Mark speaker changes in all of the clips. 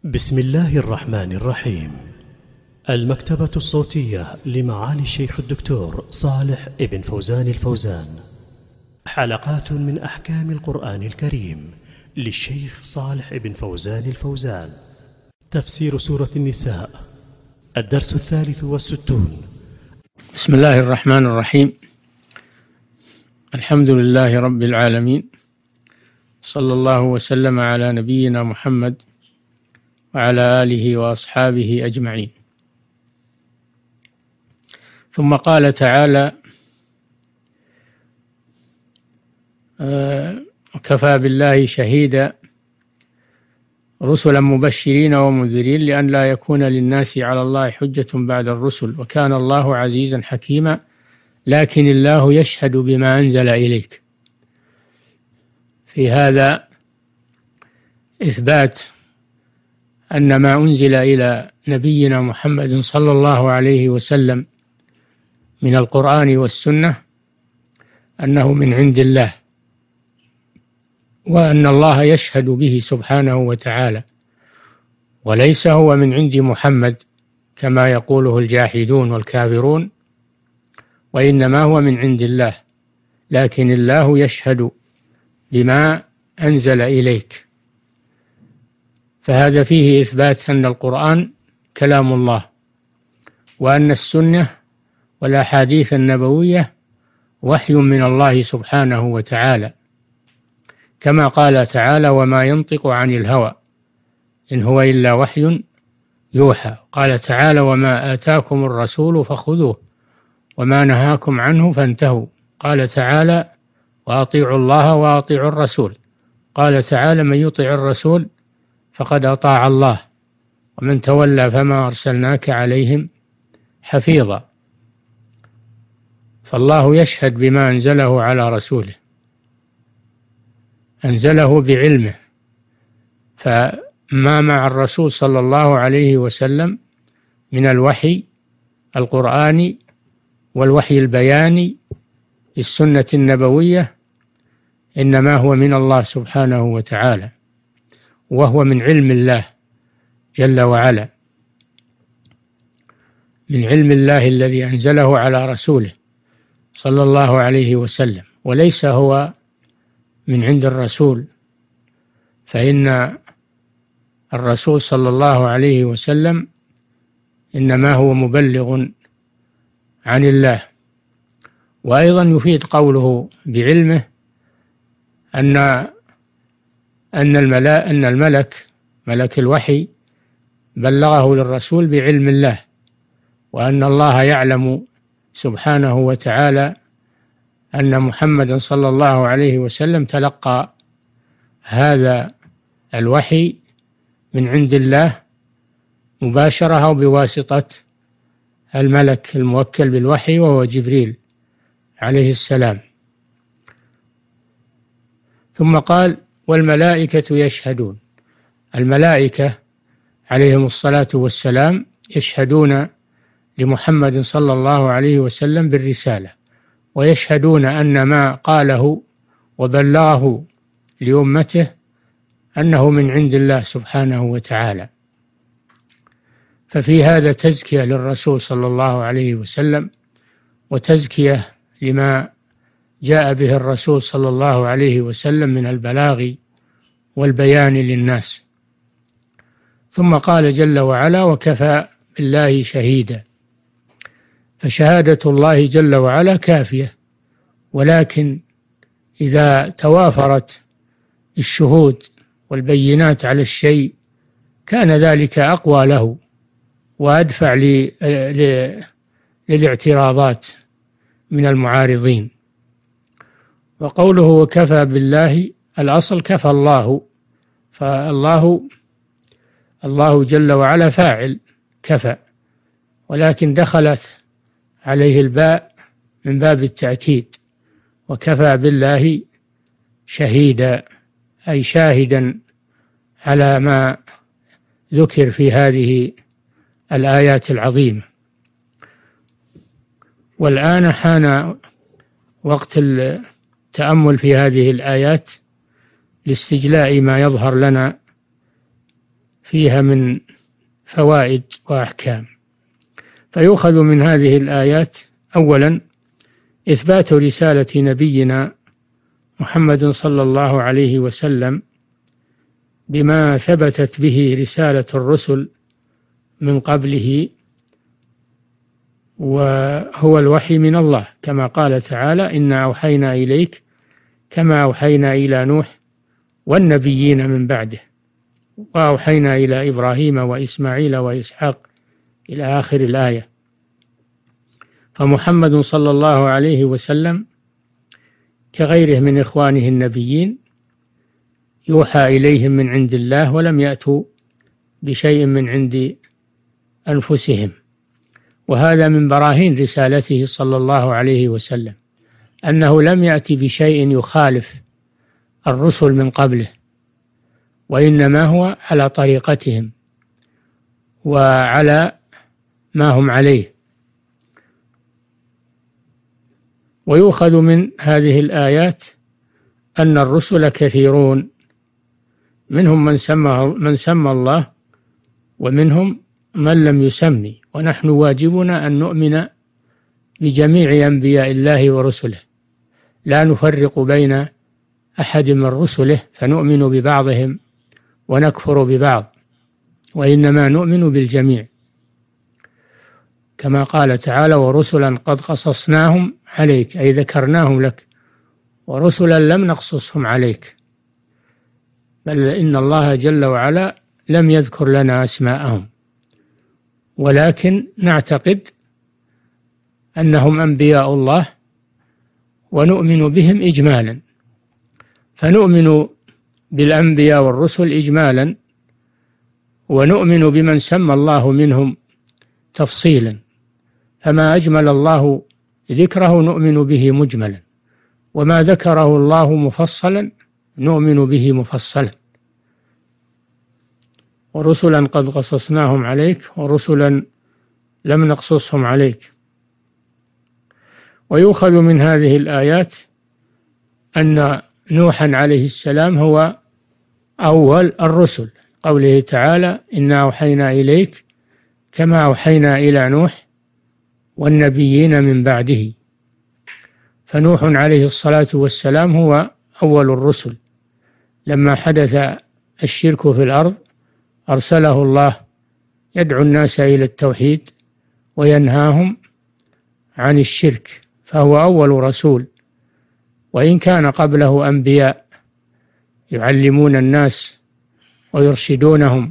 Speaker 1: بسم الله الرحمن الرحيم. المكتبة الصوتية لمعالي الشيخ الدكتور صالح ابن فوزان الفوزان. حلقات من أحكام القرآن الكريم للشيخ صالح ابن فوزان الفوزان. تفسير سورة النساء، الدرس 63.
Speaker 2: بسم الله الرحمن الرحيم. الحمد لله رب العالمين، صلى الله وسلم على نبينا محمد وعلى آله وأصحابه أجمعين. ثم قال تعالى: وكفى بالله شهيدا رسلا مبشرين ومنذرين لئن لا يكون للناس على الله حجة بعد الرسل وكان الله عزيزا حكيما لكن الله يشهد بما أنزل إليك. في هذا إثبات أن ما أنزل إلى نبينا محمد صلى الله عليه وسلم من القرآن والسنة أنه من عند الله، وأن الله يشهد به سبحانه وتعالى، وليس هو من عند محمد كما يقوله الجاحدون والكافرون، وإنما هو من عند الله، لكن الله يشهد بما أنزل إليك. فهذا فيه إثبات أن القرآن كلام الله، وأن السنة والأحاديث النبوية وحي من الله سبحانه وتعالى، كما قال تعالى: وما ينطق عن الهوى إن هو إلا وحي يوحى. قال تعالى: وما آتاكم الرسول فخذوه وما نهاكم عنه فانتهوا. قال تعالى: وأطيعوا الله وأطيعوا الرسول. قال تعالى: من يطع الرسول فقد أطاع الله ومن تولى فما أرسلناك عليهم حفيظا. فالله يشهد بما أنزله على رسوله، أنزله بعلمه، فما مع الرسول صلى الله عليه وسلم من الوحي القرآني والوحي البياني السنة النبوية إنما هو من الله سبحانه وتعالى، وهو من علم الله جل وعلا، من علم الله الذي أنزله على رسوله صلى الله عليه وسلم، وليس هو من عند الرسول، فإن الرسول صلى الله عليه وسلم إنما هو مبلغ عن الله. وأيضا يفيد قوله بعلمه أن الملك ملك الوحي بلغه للرسول بعلم الله، وأن الله يعلم سبحانه وتعالى أن محمدا صلى الله عليه وسلم تلقى هذا الوحي من عند الله مباشرة أو بواسطة الملك الموكل بالوحي وهو جبريل عليه السلام. ثم قال: والملائكة يشهدون. الملائكة عليهم الصلاة والسلام يشهدون لمحمد صلى الله عليه وسلم بالرسالة، ويشهدون أن ما قاله وبلغه لأمته أنه من عند الله سبحانه وتعالى. ففي هذا تزكية للرسول صلى الله عليه وسلم، وتزكية لما جاء به الرسول صلى الله عليه وسلم من البلاغ والبيان للناس. ثم قال جل وعلا: وكفى بالله شهيدا. فشهادة الله جل وعلا كافية، ولكن إذا توافرت الشهود والبينات على الشيء كان ذلك أقوى له وأدفع للاعتراضات من المعارضين. وقوله وكفى بالله، الأصل كفى الله، الله جل وعلا فاعل كفى، ولكن دخلت عليه الباء من باب التأكيد، وكفى بالله شهيدا، أي شاهدا على ما ذكر في هذه الآيات العظيمة. والآن حان وقت التأمل في هذه الآيات لاستجلاء ما يظهر لنا فيها من فوائد وأحكام. فيؤخذ من هذه الآيات أولا إثبات رسالة نبينا محمد صلى الله عليه وسلم بما ثبتت به رسالة الرسل من قبله، وهو الوحي من الله، كما قال تعالى: إنا أوحينا إليك كما أوحينا إلى نوح والنبيين من بعده، وأوحينا إلى إبراهيم وإسماعيل وإسحاق إلى آخر الآية. فمحمد صلى الله عليه وسلم كغيره من إخوانه النبيين يوحى إليهم من عند الله، ولم يأتوا بشيء من عند أنفسهم. وهذا من براهين رسالته صلى الله عليه وسلم، أنه لم يأتي بشيء يخالف الرسل من قبله، وإنما هو على طريقتهم وعلى ما هم عليه. ويؤخذ من هذه الآيات أن الرسل كثيرون، منهم من سمى الله ومنهم من لم يسمي، ونحن واجبنا أن نؤمن بجميع أنبياء الله ورسله، لا نفرق بين أحد من رسله فنؤمن ببعضهم ونكفر ببعض، وإنما نؤمن بالجميع، كما قال تعالى: ورسلا قد قصصناهم عليك، أي ذكرناهم لك، ورسلا لم نقصصهم عليك، بل إن الله جل وعلا لم يذكر لنا أسماءهم، ولكن نعتقد أنهم أنبياء الله ونؤمن بهم إجمالا. فنؤمن بالأنبياء والرسل إجمالا، ونؤمن بمن سمى الله منهم تفصيلا، فما أجمل الله ذكره نؤمن به مجملا، وما ذكره الله مفصلا نؤمن به مفصلا. ورسلا قد قصصناهم عليك ورسلا لم نقصصهم عليك. ويؤخذ من هذه الآيات أن نوحا عليه السلام هو أول الرسل، قوله تعالى: إنا أوحينا إليك كما أوحينا إلى نوح والنبيين من بعده. فنوح عليه الصلاة والسلام هو أول الرسل، لما حدث الشرك في الأرض أرسله الله يدعو الناس إلى التوحيد وينهاهم عن الشرك، فهو أول رسول، وإن كان قبله أنبياء يعلمون الناس ويرشدونهم.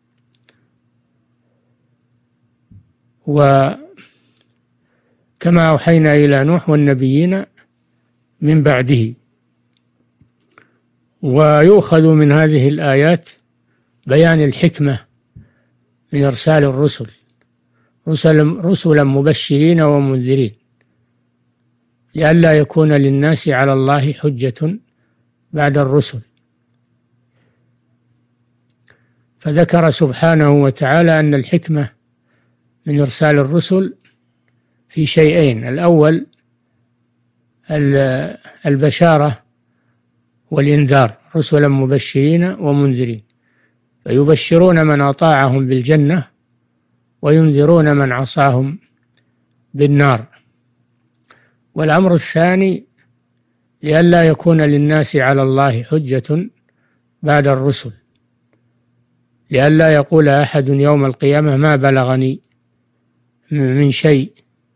Speaker 2: وكما أوحينا إلى نوح والنبيين من بعده. ويؤخذ من هذه الآيات بيان الحكمة من إرسال الرسل، رسلا مبشرين ومنذرين، لئلا يكون للناس على الله حجة بعد الرسل. فذكر سبحانه وتعالى أن الحكمة من إرسال الرسل في شيئين: الأول البشارة والإنذار، رسلا مبشرين ومنذرين، فيبشرون من أطاعهم بالجنة وينذرون من عصاهم بالنار. والأمر الثاني لئلا يكون للناس على الله حجة بعد الرسل، لئلا يقول أحد يوم القيامة ما بلغني من شيء،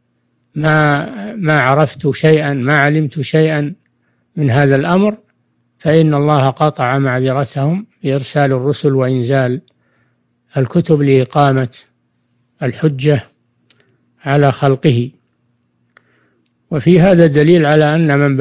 Speaker 2: ما عرفت شيئا، ما علمت شيئا من هذا الأمر، فإن الله قطع معذرتهم بإرسال الرسل وإنزال الكتب لإقامة الحجة على خلقه. وفي هذا دليل على أن من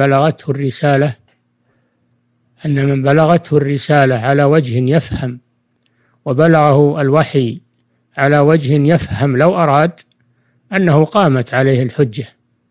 Speaker 2: بلغته الرسالة على وجه يفهم، وبلغه الوحي على وجه يفهم لو أراد، أنه قامت عليه الحجة.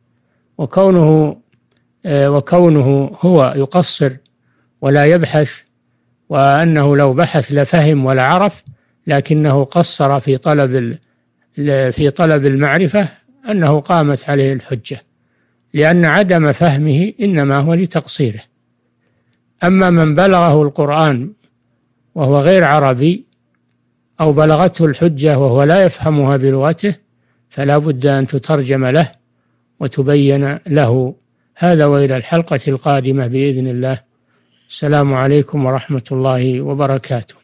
Speaker 2: وكونه هو يقصر ولا يبحث، وأنه لو بحث لفهم ولا عرف، لكنه قصر في طلب المعرفة، أنه قامت عليه الحجة، لأن عدم فهمه إنما هو لتقصيره. أما من بلغه القرآن وهو غير عربي أو بلغته الحجة وهو لا يفهمها بلغته فلا بد أن تترجم له وتبين له. هذا وإلى الحلقة القادمة بإذن الله. السلام عليكم ورحمة الله وبركاته.